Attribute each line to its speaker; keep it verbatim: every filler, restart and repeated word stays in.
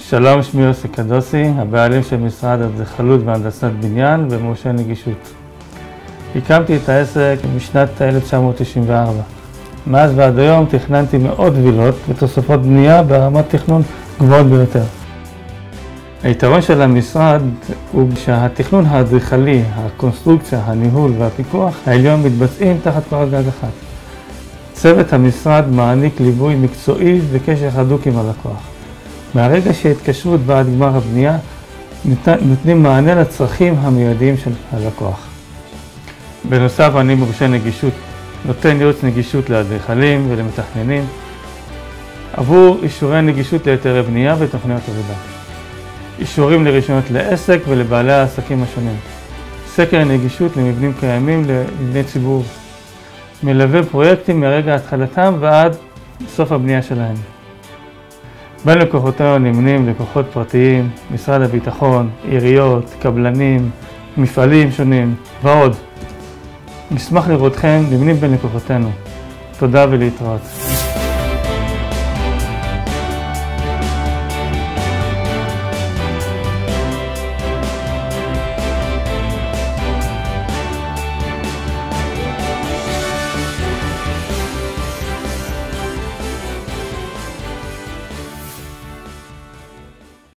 Speaker 1: שלום, שמי יוסי קדוסי, הבעלים של משרד אדריכלות והנדסת בניין ומורשה נגישות. הקמתי את העסק משנת אלף תשע מאות תשעים וארבע. מאז ועד היום תכננתי מאות וילות ותוספות בנייה ברמת תכנון גבוהות ביותר. היתרון של המשרד הוא שהתכנון האדריכלי, הקונסטרוקציה, הניהול והפיקוח העליון מתבצעים תחת קורת גג אחת. צוות המשרד מעניק ליווי מקצועי וקשר הדוק עם הלקוח. מהרגע שהתקשרות ועד גמר הבנייה נותנים מענה לצרכים המיידיים של הלקוח. בנוסף, אני מורשה נגישות, נותן ייעוץ נגישות לאדריכלים ולמתכננים עבור אישורי נגישות להיתרי בנייה ותוכניות עבודה. אישורים לרישיונות לעסק ולבעלי העסקים השונים. סקר נגישות למבנים קיימים למבני ציבור. מלווה פרויקטים מרגע התחלתם ועד סוף הבנייה שלהם. בין לקוחותינו נמנים לקוחות פרטיים, משרד הביטחון, עיריות, קבלנים, מפעלים שונים ועוד. נשמח לראותכם נמנים בין לקוחותינו. תודה ולהתראות.